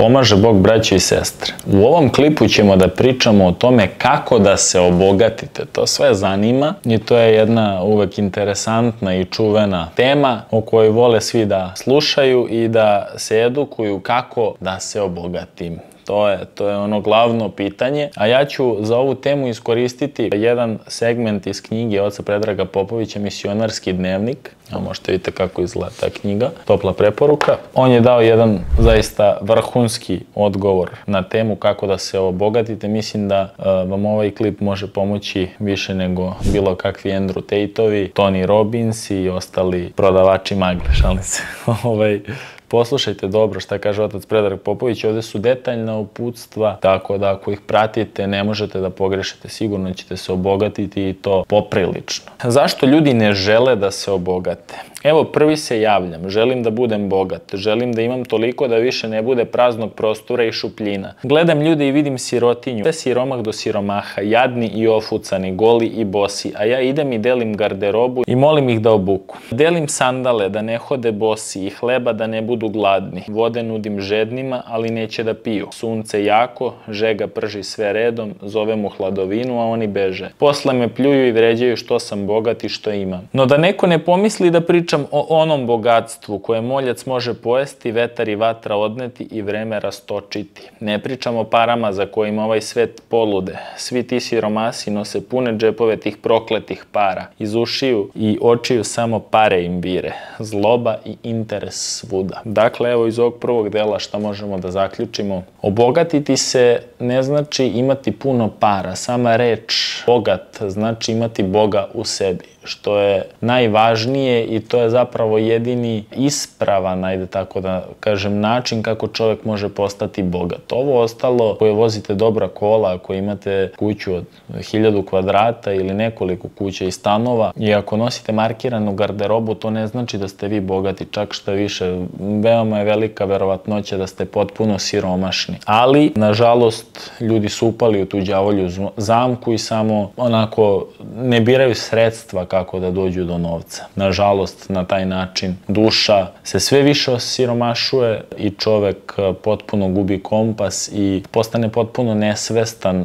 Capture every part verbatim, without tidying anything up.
Pomaže Bog, braćo i sestre. U ovom klipu ćemo da pričamo o tome kako da se obogatite. To sve zanima i to je jedna uvek interesantna i čuvena tema o kojoj vole svi da slušaju i da se edukuju kako da se obogatim. To je, to je ono glavno pitanje, a ja ću za ovu temu iskoristiti jedan segment iz knjige oca Predraga Popovića, Misionarski dnevnik. A možete vidite kako izgleda ta knjiga, topla preporuka. On je dao jedan zaista vrhunski odgovor na temu kako da se obogatite. Mislim da uh, vam ovaj klip može pomoći više nego bilo kakvi Andrew Tate-ovi, Tony Robbins i ostali prodavači magle, šalim se. ovaj... Poslušajte dobro šta kaže otac Predrag Popović, ovdje su detaljna uputstva, tako da ako ih pratite ne možete da pogrešite, sigurno ćete se obogatiti i to poprilično. Zašto ljudi ne žele da se obogate? Evo, prvi se javljam, želim da budem bogat, želim da imam toliko da više ne bude praznog prostora i šupljina. Gledam ljude i vidim sirotinju, sve siromah do siromaha, jadni i ofucani, goli i bosi, a ja idem i delim garderobu i molim ih da obuku. Delim sandale da ne hode bosi i hleba da ne budu gladni. Vode nudim žednima, ali neće da piju. Sunce jako, žega prži sve redom, zovem u hladovinu, a oni beže. Posle me pljuju i vređaju što sam bogat i što imam. No da neko ne pomisli da pričam o onom bogatstvu koje moljac može pojesti, vetar i vatra odneti i vreme rastočiti. Ne pričam o parama za kojima ovaj svet polude. Svi ti siromasi nose pune džepove tih prokletih para. Iz ušiju i očiju samo pare im vire. Zloba i interes svuda. Dakle, evo iz ovog prvog dela šta možemo da zaključimo. Obogatiti se ne znači imati puno para. Sama reč bogat znači imati Boga u sebi, što je najvažnije i to je zapravo jedini ispravan, ajde tako da kažem, način kako čovjek može postati bogat. Ovo ostalo, koje vozite dobra kola, ako imate kuću od hiljadu kvadrata ili nekoliko kuća i stanova, i ako nosite markiranu garderobu, to ne znači da ste vi bogati, čak šta više, veoma je velika verovatnoća da ste potpuno siromašni. Ali, nažalost, ljudi su upali u tu đavolju zamku i samo onako ne biraju sredstva kako da dođu do novca. Nažalost, na taj način duša se sve više osiromašuje i čovek potpuno gubi kompas i postane potpuno nesvestan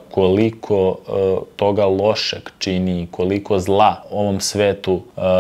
koliko toga lošeg čini, koliko zla ovom svetu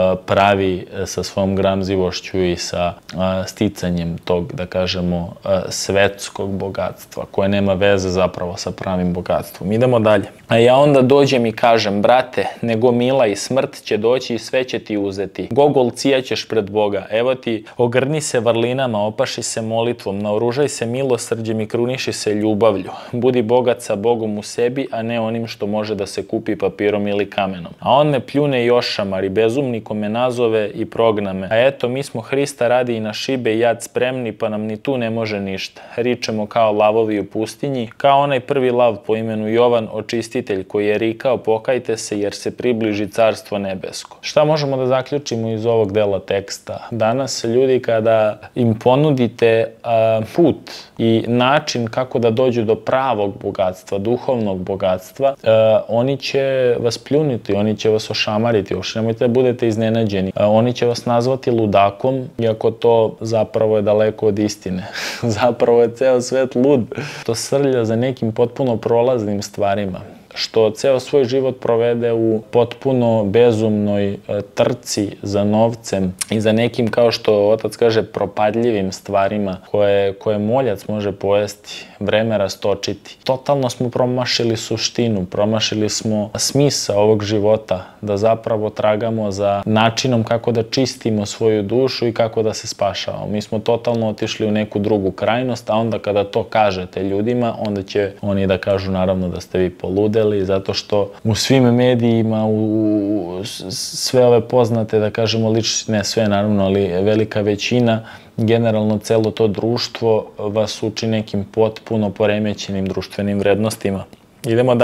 pravi sa svojom gramzivošću i sa sticanjem tog, da kažemo, svetskog bogatstva, koje nema veze zapravo sa pravim bogatstvom. Idemo dalje. A ja onda dođem i kažem, brate, nego mila i smrt će doći i sve će ti uzeti. Gogol cijaćeš pred Boga, evo ti, ogrni se vrlinama, opaši se molitvom, naoružaj se milosrđem i kruniši se ljubavlju. Budi bogat sa Bogom u sebi, a ne onim što može da se kupi papirom ili kamenom. A on me pljune i ošamari, bezumnikom me nazove i progna me. A eto, mi smo Hrista radi i na šibe i jad spremni, pa nam ni tu ne može ništa. Ričemo kao lavovi u pustinji, kao onaj prvi lav po imenu Jovan, očistitelj, koji je rikao, pokajte se jer se približi carstvo nebesko. Šta možemo da zaključimo iz ovog dela teksta? Danas ljudi kada im ponudite a, put i način kako da dođu do pravog bogatstva, duhovnog bogatstva, a, oni će vas pljuniti, oni će vas ošamariti, još nemojte da budete iznenađeni. A, oni će vas nazvati ludakom, iako to zapravo je daleko od istine. Zapravo je ceo svet lud. To srlja za nekim potpuno prolaznim stvarima, što ceo svoj život provede u potpuno bezumnoj trci za novcem i za nekim, kao što otac kaže, propadljivim stvarima koje, koje moljac može pojesti, vreme rastočiti. Totalno smo promašili suštinu, promašili smo smisao ovog života, da zapravo tragamo za načinom kako da čistimo svoju dušu i kako da se spašavamo. Mi smo totalno otišli u neku drugu krajnost, a onda kada to kažete ljudima, onda će oni da kažu naravno da ste vi poludeli, zato što u svim medijima, u sve ove poznate, da kažemo lične, ne sve naravno, ali velika većina, generalno celo to društvo vas uči nekim potpuno poremećenim društvenim vrednostima. Idemo dalje.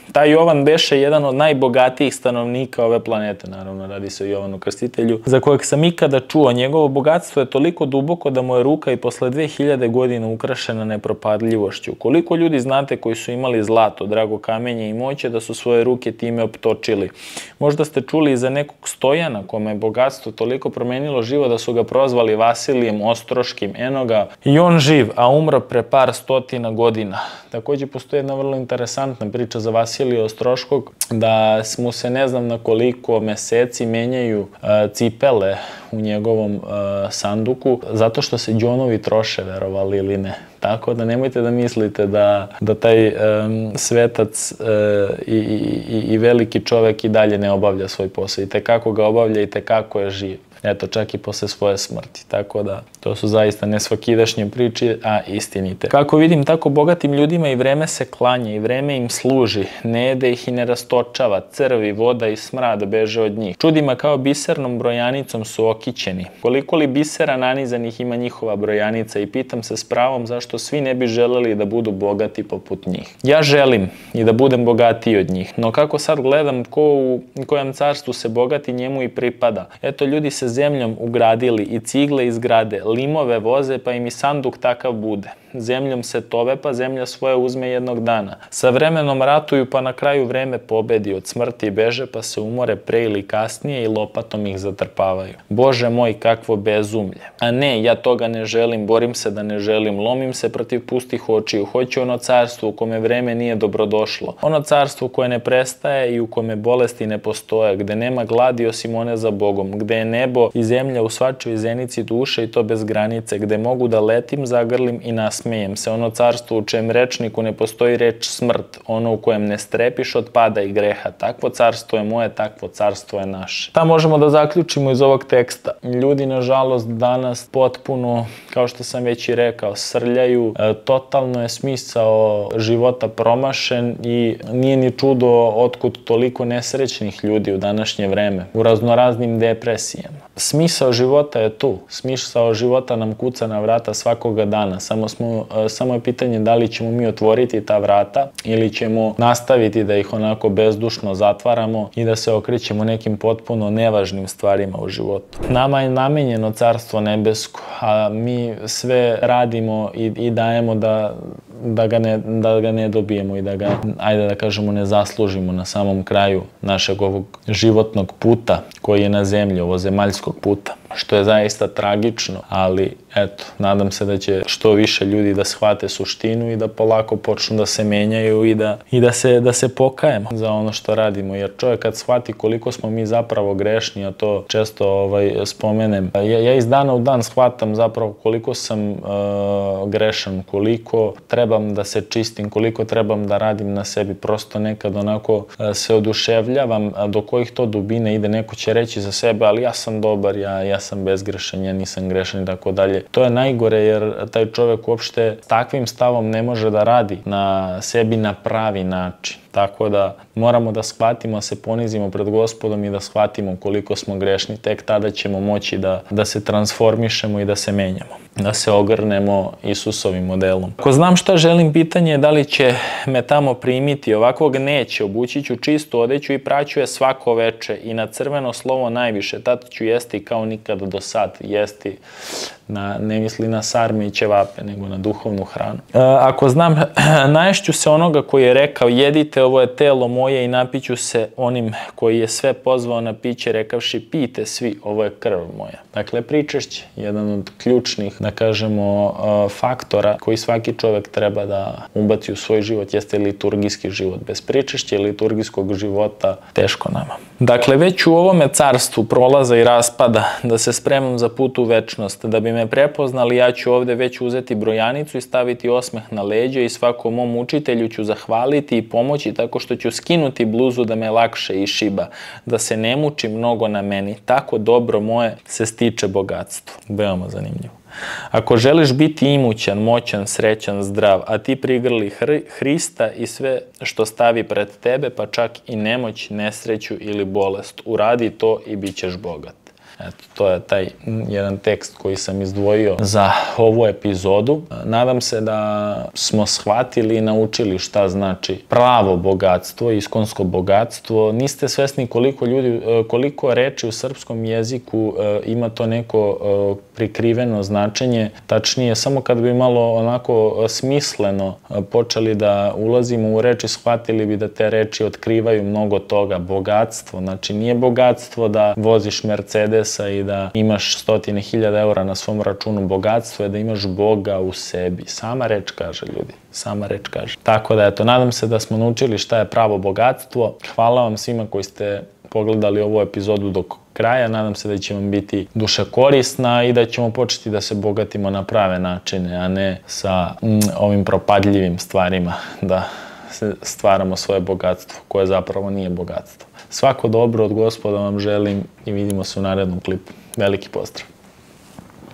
Taj Jovan beše jedan od najbogatijih stanovnika ove planete, naravno radi se o Jovanu Krstitelju, za kojeg sam ikada čuo. Njegovo bogatstvo je toliko duboko da mu je ruka i posle dve hiljade godina ukrašena nepropadljivošću. Koliko ljudi znate koji su imali zlato, drago kamenje i moće da su svoje ruke time optočili? Možda ste čuli i za nekog Stojana kome je bogatstvo toliko promenilo život da su ga prozvali Vasilijem Ostroškim. Eno ga i on živ, a umro pre par stotina godina. Također postoji jedna vrlo interesantna priča za Vasilija Ostroškog, da mu se ne znam na koliko meseci menjaju uh, cipele u njegovom uh, sanduku, zato što se đonovi troše, verovali ili ne. Tako da nemojte da mislite da, da taj um, svetac uh, i, i, i veliki čovek i dalje ne obavlja svoj posao. I tekako ga obavlja i tekako je živ. Eto, čak i posle svoje smrti. Tako da, to su zaista nesvakidašnje priče, a istinite. Kako vidim, tako bogatim ljudima i vreme se klanja, i vreme im služi. Ne jede ih i ne rastočava. Crvi, voda i smrad beže od njih. Čudima kao bisernom brojanicom su okićeni. Koliko li bisera nanizanih ima njihova brojanica i pitam se s pravom zašto svi ne bi želeli da budu bogati poput njih. Ja želim i da budem bogatiji od njih, no kako sad gledam ko u kojem carstvu se bogati, njemu i pripada. Eto, ljudi se zemljom ugradili i cigle izgrade, limove voze pa im i sanduk takav bude. Zemljom se tove pa zemlja svoje uzme jednog dana. Sa vremenom ratuju pa na kraju vreme pobedi, od smrti beže pa se umore pre ili kasnije i lopatom ih zatrpavaju. Bože moj, kakvo bezumlje. A ne, ja toga ne želim, borim se da ne želim, lomim se protiv pustih očiju, hoću ono carstvo u kome vreme nije dobrodošlo. Ono carstvo koje ne prestaje i u kome bolesti ne postoje, gde nema gladi osim one za Bogom, gde je nebo i zemlja u svačoj zenici duše i to bez granice, gde mogu da letim, zagrlim i nasmejem se. Ono carstvo u čijem rečniku ne postoji reč smrt, ono u kojem ne strepiš od pada i greha. Takvo carstvo je moje, takvo carstvo je naše. Šta možemo da zaključimo iz ovog teksta? Ljudi, nažalost, danas potpuno, kao što sam već i rekao, srljaju. E, totalno je smisao života promašen i nije ni čudo otkud toliko nesrećnih ljudi u današnje vreme, u raznoraznim depresijama. Smisao života je tu. Smisao života nam kuca na vrata svakoga dana. Samo, smo, samo je pitanje da li ćemo mi otvoriti ta vrata ili ćemo nastaviti da ih onako bezdušno zatvaramo i da se okrećemo nekim potpuno nevažnim stvarima u životu. Nama je namenjeno carstvo nebesko, a mi sve radimo i, i dajemo da, da, ga ne, da ga ne dobijemo i da ga, ajde da kažemo, ne zaslužimo na samom kraju našeg ovog životnog puta koji je na zemlji, ovo zemaljskog puta. Što je zaista tragično, ali eto, nadam se da će što više ljudi da shvate suštinu i da polako počnu da se menjaju i da, i da, se, da se pokajemo za ono što radimo. Jer čovjek kad shvati koliko smo mi zapravo grešni, a to često ovaj, spomenem, ja, ja iz dana u dan shvatam zapravo koliko sam uh, grešan, koliko trebam da se čistim, koliko trebam da radim na sebi. Prosto nekad onako uh, se oduševljavam do kojih to dubine ide. Neko će reći za sebe, ali ja sam dobar, ja, ja sam bezgrešan, ja nisam grešan i tako dalje. To je najgore jer taj čovjek uopšte s takvim stavom ne može da radi na sebi na pravi način. Tako da moramo da shvatimo, da se ponizimo pred Gospodom i da shvatimo koliko smo grešni. Tek tada ćemo moći da, da se transformišemo i da se menjamo. Da se ogrnemo Isusovim modelom. Ako znam šta želim, pitanje je da li će me tamo primiti. Ovakvog neće. Obući ću čistu odeću i praću je svako veče. I na crveno slovo najviše. Tada ću jesti kao nikad do sad. Jesti, na, ne misli na sarme i ćevape, nego na duhovnu hranu. E, ako znam, naješću se onoga koji je rekao, jedite, ovo je telo moje, i napiću se onim koji je sve pozvao na piće, rekavši, pijte svi, ovo je krv moja. Dakle, pričešće, jedan od ključnih, da kažemo, faktora koji svaki čovjek treba da ubaci u svoj život, jeste liturgijski život. Bez pričešća i liturgijskog života teško nama. Dakle, već u ovome carstvu prolaza i raspada, da se spremam za put u večnost, da bi me prepoznali, ja ću ovde već uzeti brojanicu i staviti osmeh na leđa i svakom mom učitelju ću zahvaliti i pomoći tako što ću skinuti bluzu da me lakše išiba, da se ne muči mnogo na meni. Tako dobro moje se stiče bogatstvo. Veoma zanimljivo. Ako želiš biti imućan, moćan, srećan, zdrav, a ti prigrli Hrista i sve što stavi pred tebe, pa čak i nemoć, nesreću ili bolest, uradi to i bit ćeš bogat. Eto, to je taj jedan tekst koji sam izdvojio za ovu epizodu. Nadam se da smo shvatili i naučili šta znači pravo bogatstvo, iskonsko bogatstvo. Niste svesni koliko ljudi, koliko reči u srpskom jeziku ima to neko prikriveno značenje. Tačnije, samo kad bi malo onako smisleno počeli da ulazimo u reči, shvatili bi da te reči otkrivaju mnogo toga. Bogatstvo, znači nije bogatstvo da voziš Mercedesa i da imaš stotine hiljada eura na svom računu. Bogatstvo je da imaš Boga u sebi. Sama reč kaže, ljudi. Sama reč kaže. Tako da, eto, nadam se da smo naučili šta je pravo bogatstvo. Hvala vam svima koji ste pogledali ovu epizodu do kraja. Nadam se da će vam biti duše korisna i da ćemo početi da se bogatimo na prave načine, a ne sa mm, ovim propadljivim stvarima da stvaramo svoje bogatstvo, koje zapravo nije bogatstvo. Svako dobro od Gospoda vam želim i vidimo se u narednom klipu. Veliki pozdrav!